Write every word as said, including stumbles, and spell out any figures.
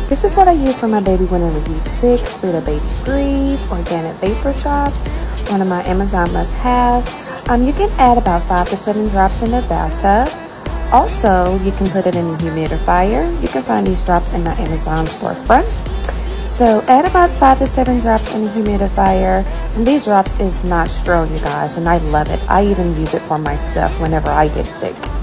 This is what I use for my baby whenever he's sick. FridaBaby Breathe, organic vapor drops, one of my Amazon must-have. Um, you can add about five to seven drops in the bathtub. Also, you can put it in a humidifier. You can find these drops in my Amazon storefront. So add about five to seven drops in the humidifier. And these drops is not strong, you guys, and I love it. I even use it for myself whenever I get sick.